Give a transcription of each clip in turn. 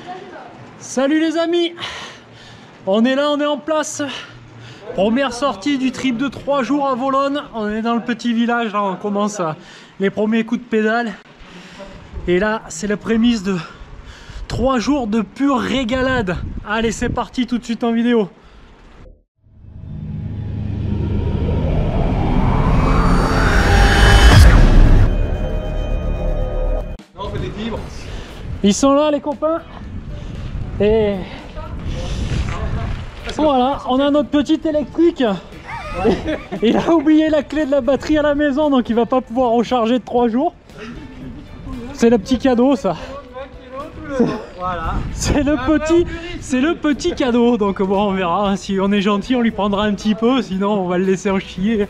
Salut les amis, on est là, on est en place. Première sortie du trip de 3 jours à Volonne. On est dans le petit village, là, on commence les premiers coups de pédale. Et là c'est la prémisse de 3 jours de pure régalade. Allez, c'est parti tout de suite en vidéo. Non, on fait des livres. Ils sont là les copains. Et voilà, on a notre petite électrique. Il a oublié la clé de la batterie à la maison, donc il va pas pouvoir recharger de 3 jours. C'est le petit cadeau ça. Voilà. C'est le petit cadeau. Donc bon, on verra, hein. Si on est gentil on lui prendra un petit peu, sinon on va le laisser en chier.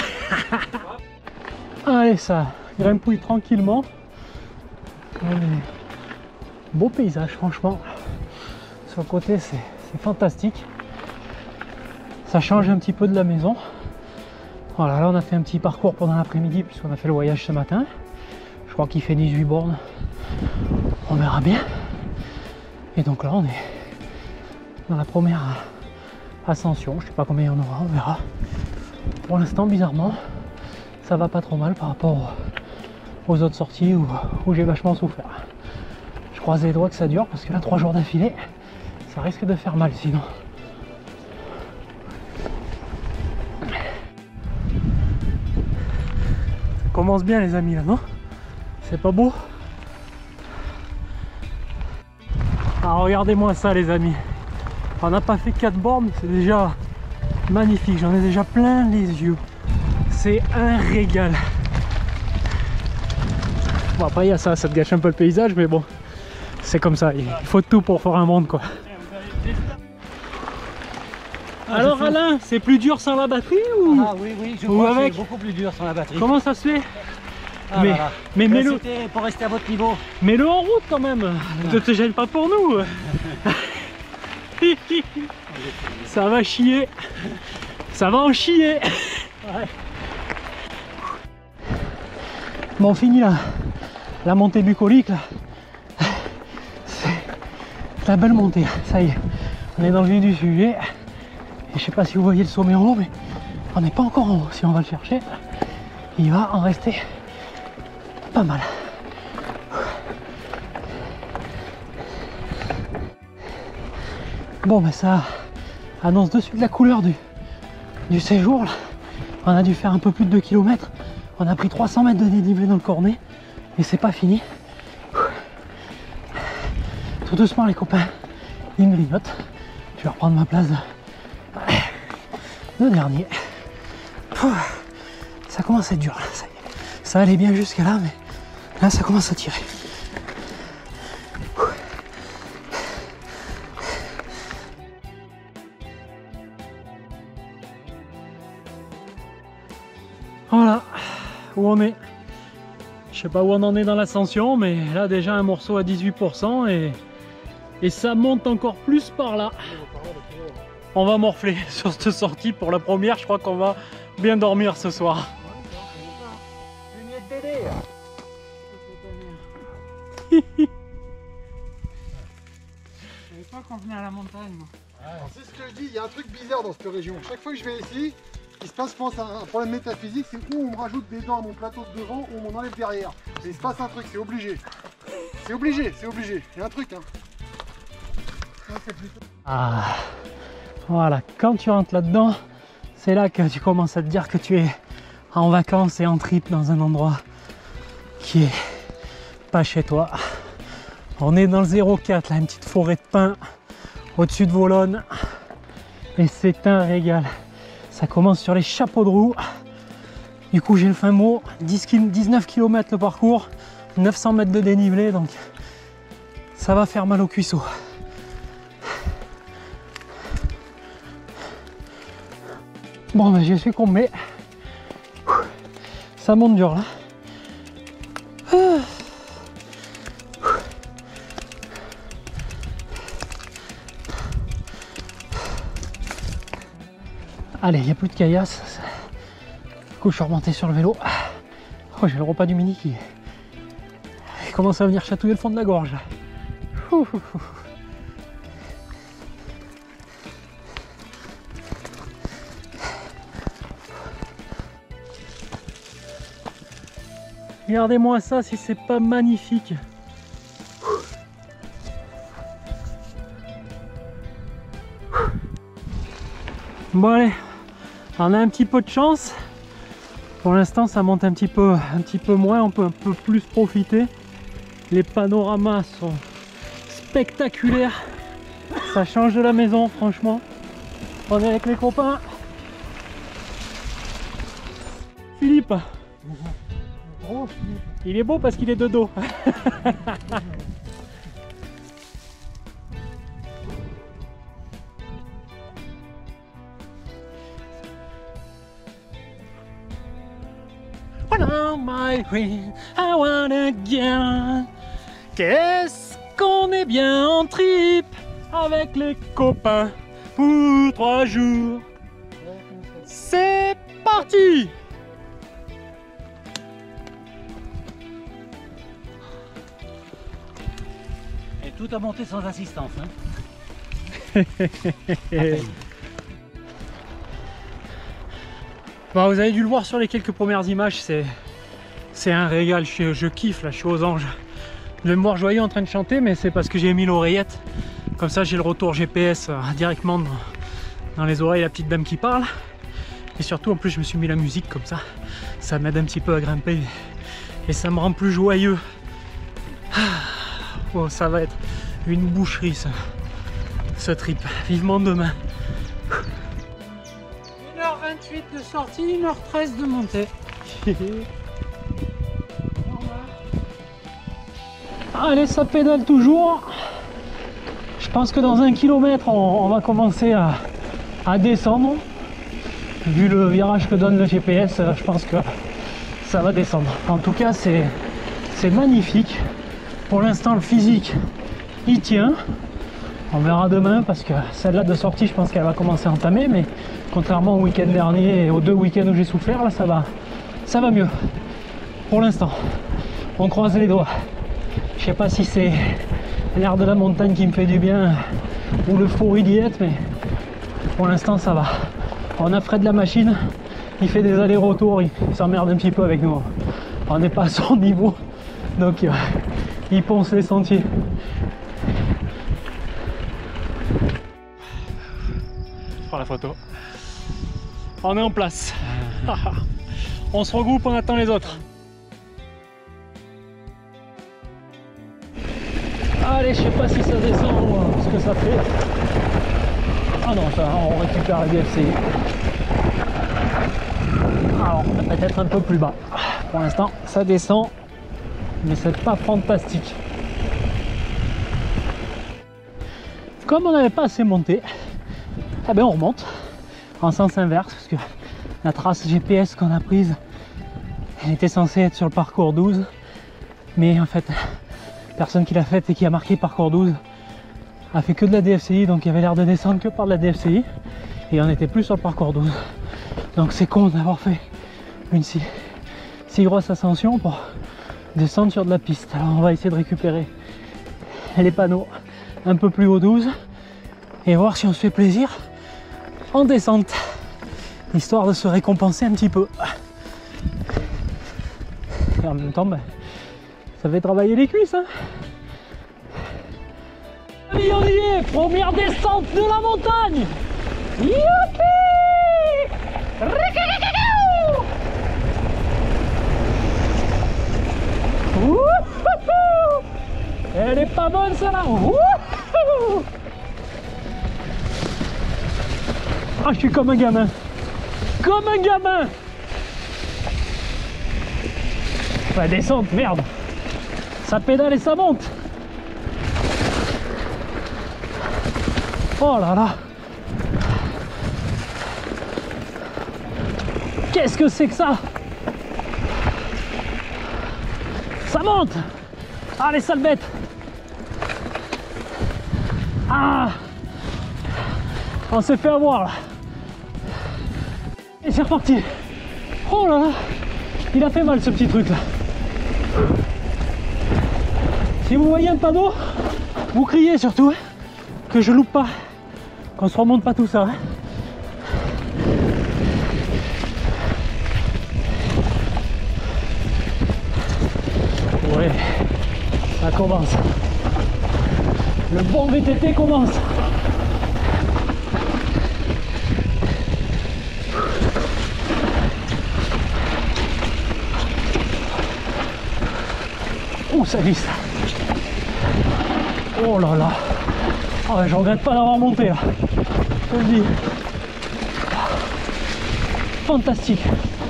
Allez, ça grimpouille tranquillement. Allez. Beau paysage franchement. Sur le côté c'est fantastique. Ça change un petit peu de la maison. Voilà, là on a fait un petit parcours pendant l'après-midi puisqu'on a fait le voyage ce matin. Je crois qu'il fait 18 bornes. On verra bien. Et donc là on est dans la première ascension. Je sais pas combien il y en aura, on verra. Pour l'instant bizarrement ça va pas trop mal par rapport aux autres sorties où j'ai vachement souffert. Je croise les doigts que ça dure parce que là 3 jours d'affilée ça risque de faire mal sinon. Ça commence bien les amis là, non? C'est pas beau? Ah, regardez-moi ça les amis. On n'a pas fait 4 bornes, c'est déjà magnifique. J'en ai déjà plein les yeux. C'est un régal. Bon après il y a ça te gâche un peu le paysage mais bon. C'est comme ça, il faut tout pour faire un monde quoi. Alors Alain, c'est plus dur sans la batterie ou? Ah oui, je crois que c'est beaucoup plus dur sans la batterie. Comment ça se fait? Ah mais mets-le. C'était pour rester à votre niveau. Mets-le en route quand même. Ne te gêne pas pour nous. Ça va chier. Ça va en chier. Ouais. Bon, fini la montée bucolique là. La belle montée, ça y est, on est dans le vif du sujet. Et je sais pas si vous voyez le sommet en haut, mais on n'est pas encore en haut. Si on va le chercher, il va en rester pas mal. Bon, ben ça annonce de suite la couleur du séjour là. On a dû faire un peu plus de 2 km. On a pris 300 mètres de dénivelé dans le cornet et c'est pas fini. Tout doucement les copains, il me grignote. Je vais reprendre ma place de dernier. Ça commence à être dur là, ça y est. Ça allait bien jusqu'à là, mais là ça commence à tirer. Voilà où on est. Je sais pas où on en est dans l'ascension, mais là déjà un morceau à 18% et ça monte encore plus par là. On va morfler sur cette sortie pour la première. Je crois qu'on va bien dormir ce soir. Je savais pas qu'on venait à la montagne. C'est ce que je dis, il y a un truc bizarre dans cette région. Chaque fois que je vais ici, il se passe, je pense, un problème métaphysique, c'est où on me rajoute des dents à mon plateau de devant ou on m'en enlève derrière. Et il se passe un truc, c'est obligé. C'est obligé, c'est obligé. Il y a un truc, hein. Ah, voilà, quand tu rentres là-dedans, c'est là que tu commences à te dire que tu es en vacances et en trip dans un endroit qui est pas chez toi. On est dans le 04, là, une petite forêt de pins au-dessus de Volonne et c'est un régal. Ça commence sur les chapeaux de roue. Du coup j'ai le fin mot, 19 km le parcours, 900 mètres de dénivelé, donc ça va faire mal au cuisseau. Bon ben je suis comblé. Ça monte dur là. Allez, il n'y a plus de caillasse. Du coup je suis remonté sur le vélo. Oh, j'ai le repas du midi qui commence à venir chatouiller le fond de la gorge. Regardez-moi ça si c'est pas magnifique. Bon allez, on a un petit peu de chance. Pour l'instant ça monte un petit peu moins, on peut un peu plus profiter. Les panoramas sont spectaculaires. Ça change de la maison franchement. On est avec les copains. Philippe. Il est beau parce qu'il est de dos. On my way, I wanna get. Qu'est-ce qu'on est bien en trip avec les copains pour 3 jours. C'est parti! Et tout à monter sans assistance. Hein. Bon, vous avez dû le voir sur les quelques premières images, c'est un régal, je kiffe là, je suis aux anges. Vous devez me voir joyeux en train de chanter, mais c'est parce que j'ai mis l'oreillette. Comme ça j'ai le retour GPS directement dans les oreilles, la petite dame qui parle. Et surtout en plus je me suis mis la musique comme ça m'aide un petit peu à grimper et ça me rend plus joyeux. Oh, ça va être une boucherie ce trip, vivement demain. 1h28 de sortie, 1h13 de montée. Allez, ça pédale toujours. Je pense que dans 1 kilomètre on va commencer à descendre. Vu le virage que donne le GPS, je pense que ça va descendre. En tout cas c'est magnifique. Pour l'instant le physique il tient. On verra demain parce que celle-là de sortie je pense qu'elle va commencer à entamer, mais contrairement au week-end dernier et aux 2 week-ends où j'ai souffert, là ça va mieux. Pour l'instant, on croise les doigts. Je sais pas si c'est l'air de la montagne qui me fait du bien ou l'euphorie d'y être, mais pour l'instant ça va. On a Fred de la machine, il fait des allers-retours, il s'emmerde un petit peu avec nous. On n'est pas à son niveau, donc il ponce les sentiers. Je prends la photo. On est en place. On se regroupe, on attend les autres. Allez, je sais pas si ça descend ou ce que ça fait. Ah non, ça, on récupère la DFCI. Alors, peut-être un peu plus bas. Pour l'instant, ça descend, mais c'est pas fantastique. Comme on n'avait pas assez monté, eh ben on remonte en sens inverse parce que la trace GPS qu'on a prise, elle était censée être sur le parcours 12, mais en fait, personne qui l'a faite et qui a marqué parcours 12 a fait que de la DFCI, donc il y avait l'air de descendre que par de la DFCI et on n'était plus sur le parcours 12. Donc c'est con d'avoir fait une si grosse ascension pour descendre sur de la piste. Alors on va essayer de récupérer les panneaux un peu plus haut 12 et voir si on se fait plaisir en descente, histoire de se récompenser un petit peu. Et en même temps, ben, ça fait travailler les cuisses. Hein. Allez, on y est, première descente de la montagne. Youpi! Elle est pas bonne celle-là. Ah, je suis comme un gamin. Comme un gamin. Bah, descente, merde. Ça pédale et ça monte. Oh là là. Qu'est-ce que c'est que ça? Ça monte. Allez, sale bête. Ah, on s'est fait avoir là. Et c'est reparti. Oh là là, il a fait mal ce petit truc là. Si vous voyez un panneau, Vous criez surtout, que je loupe pas, qu'on se remonte pas tout ça. Ouais, ça commence. Le bon VTT commence. Oh, ça glisse. Oh là là. Ah ouais, je regrette pas d'avoir monté là. Je te le dis. Fantastique.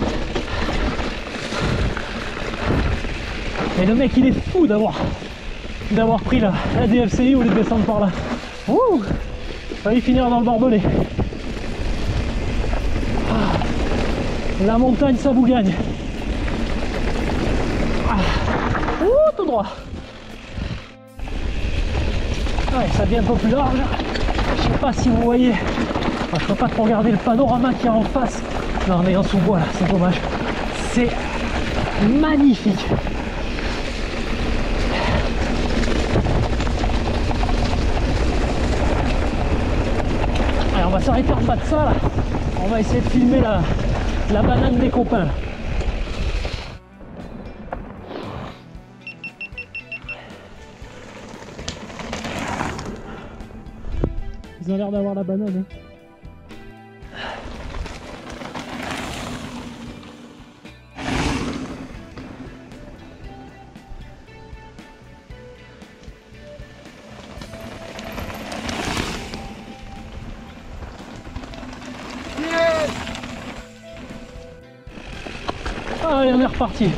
Et le mec il est fou d'avoir pris la DFCI ou de descendre par là. Ouh, failli finir dans le barbelé. Ah, la montagne ça vous gagne. Ah, ouh, tout droit. Ouais, ça devient un peu plus large. Je sais pas si vous voyez. Enfin, je peux pas trop regarder le panorama qui est en face. Non, on est en sous-bois là, c'est dommage. C'est magnifique. Allez, on va s'arrêter en bas de ça là. On va essayer de filmer la banane des copains. Ils ont l'air d'avoir la banane. Hein. Allez, on est reparti.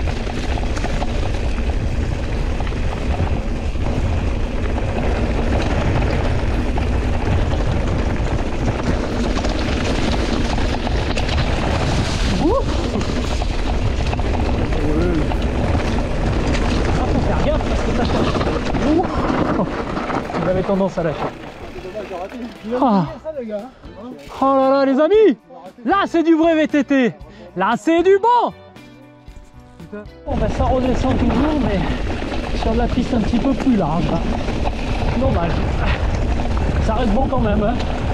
J'avais tendance à lâcher. Oh. Oh là là les amis, là c'est du vrai VTT, là c'est du bon. Bon ben ça redescend toujours mais sur de la piste un petit peu plus large là. Dommage, ça reste bon quand même hein.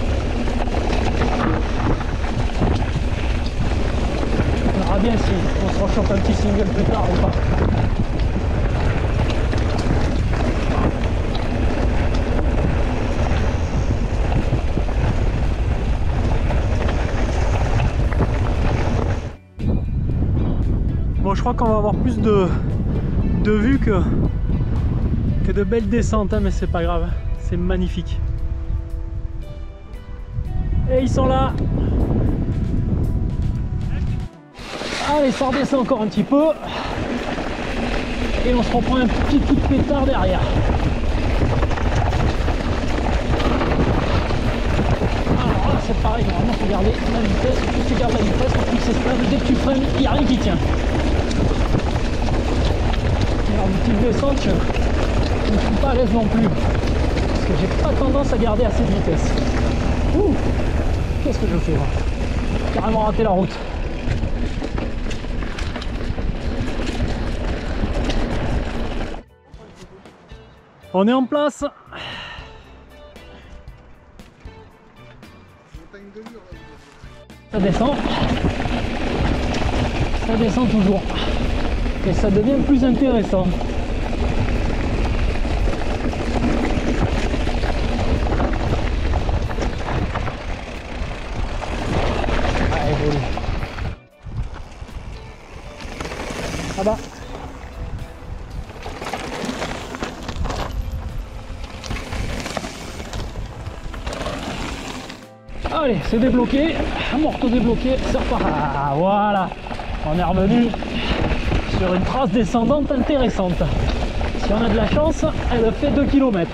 On verra bien si on se rechoppe un petit single plus tard ou pas. Bon, je crois qu'on va avoir plus de vues que de belles descentes, hein, mais c'est pas grave, c'est magnifique. Et ils sont là. Allez, ça redescend encore un petit peu. Et on se reprend un petit coup de pétard derrière. Alors là, c'est pareil, normalement, il faut garder la vitesse. Plus tu gardes la vitesse, plus c'est stable. Dès que tu freines, il n'y a rien qui tient. Alors, une petite descente, je ne suis pas à l'aise non plus. Parce que j'ai pas tendance à garder assez de vitesse. Ouh, qu'est-ce que je fais là? Carrément raté la route. On est en place. Ça descend. Ça descend toujours. Et ça devient plus intéressant. Allez, joli. Là-bas. Allez, c'est débloqué, morceau débloqué, c'est reparti. Ah, voilà, on est revenu sur une trace descendante intéressante. Si on a de la chance, elle fait 2 km.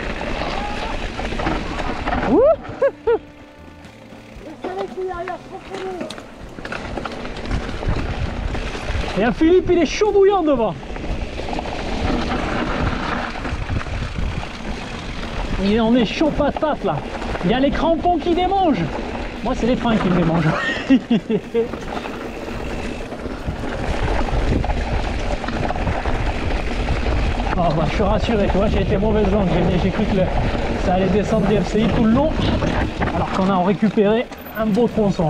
Et un Philippe, il est chaud bouillant devant. Et on est chaud patate là. Il y a les crampons qui démangent. Moi, c'est les freins qui me démangent. Oh. bah, je suis rassuré, tu vois, j'ai été mauvaise langue, j'ai cru que ça allait descendre des FCI tout le long, alors qu'on a récupéré un beau tronçon.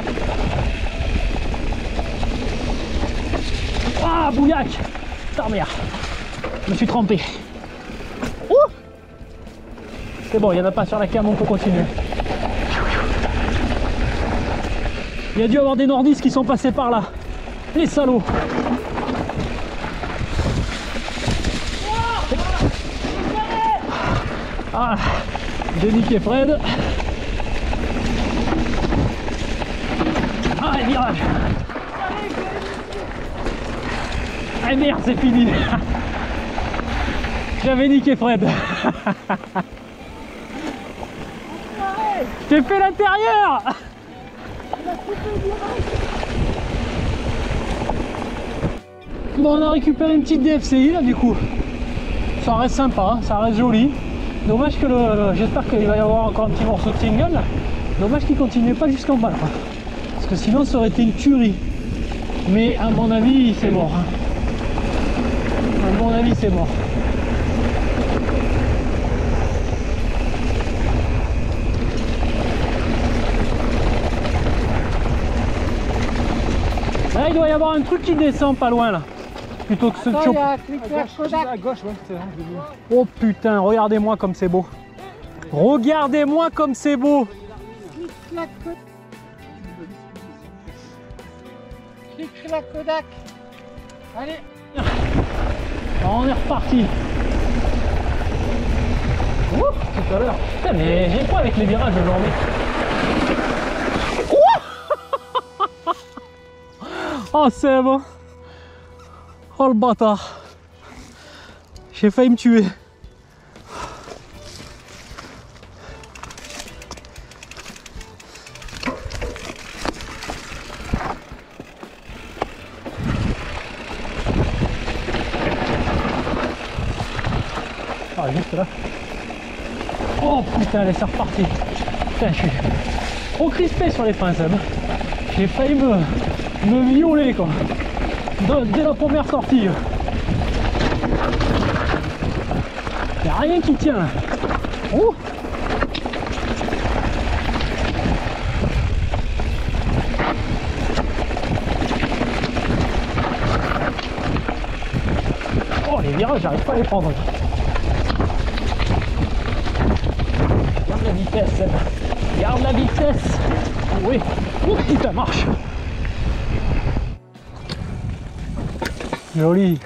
Ah, bouillac! Putain, merde! Je me suis trompé. Ouh! C'est bon, il n'y en a pas sur la cam, on peut continuer. Il y a dû y avoir des nordistes qui sont passés par là. Les salauds! Ah, j'ai niqué Fred. Ah, les virages. Ah merde, c'est fini. J'avais niqué Fred. J'ai fait l'intérieur. Bon, on a récupéré une petite DFCI là du coup. Ça reste sympa, hein, ça reste joli. Dommage que j'espère qu'il va y avoir encore un petit morceau de single là. Dommage qu'il continue pas jusqu'en bas quoi. Parce que sinon ça aurait été une tuerie. Mais à mon avis c'est mort. Hein. À mon avis c'est mort. Là il doit y avoir un truc qui descend pas loin là. Plutôt que ce Attends, il y a un clicker Kodak. À gauche, ouais, c'est vrai. Oh putain, regardez-moi comme c'est beau. Regardez-moi comme c'est beau. Clic-clac Kodak. Clic-clac Kodak. Allez. On est reparti. Ouh, tout à l'heure. Putain, mais j'ai quoi avec les virages aujourd'hui? Oh, c'est bon. Oh le bâtard. J'ai failli me tuer. Ah, juste là. Oh putain, allez, c'est reparti. Putain, je suis trop crispé sur les freins, Seb. J'ai failli me violer, quoi. Dès la première sortie. Y'a rien qui tient. Oh. Oh, les virages, j'arrive pas à les prendre. Garde la vitesse. Garde la vitesse. Oui. Oh putain, marche. Joli.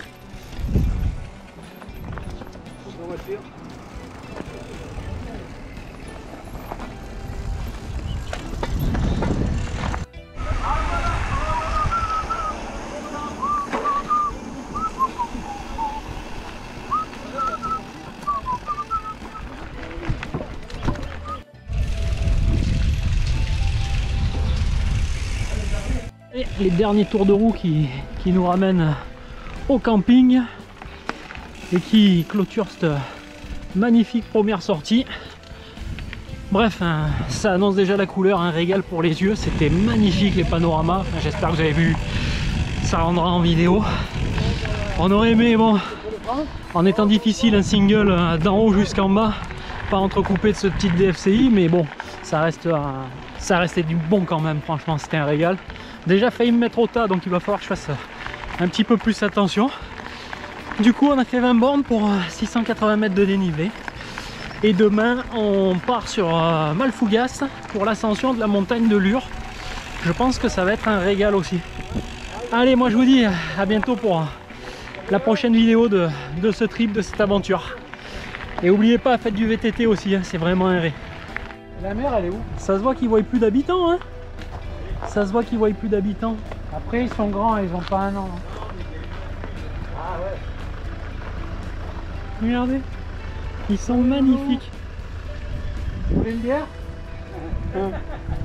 Et les derniers tours de roue qui nous ramènent au camping et qui clôture cette magnifique première sortie. Bref, hein, ça annonce déjà la couleur, un régal pour les yeux. C'était magnifique les panoramas. Enfin, j'espère que vous avez vu, ça rendra en vidéo. On aurait aimé, bon, en étant difficile, un single d'en haut jusqu'en bas, pas entrecoupé de ce petit DFCI, mais bon, ça restait du bon quand même. Franchement, c'était un régal. Déjà failli me mettre au tas, donc il va falloir que je fasse un petit peu plus attention. Du coup, on a fait 20 bornes pour 680 mètres de dénivelé. Et demain, on part sur Malfougas pour l'ascension de la montagne de Lure. Je pense que ça va être un régal aussi. Allez, moi je vous dis à bientôt pour la prochaine vidéo de ce trip, de cette aventure. Et n'oubliez pas, faites du VTT aussi, hein, c'est vraiment un ré. La mer, elle est où? Ça se voit qu'ils ne voient plus d'habitants, hein. Ça se voit qu'ils ne voient plus d'habitants. Après, ils sont grands, ils ont pas un an. Ah ouais. Regardez, ils sont magnifiques. Vous voulez une bière?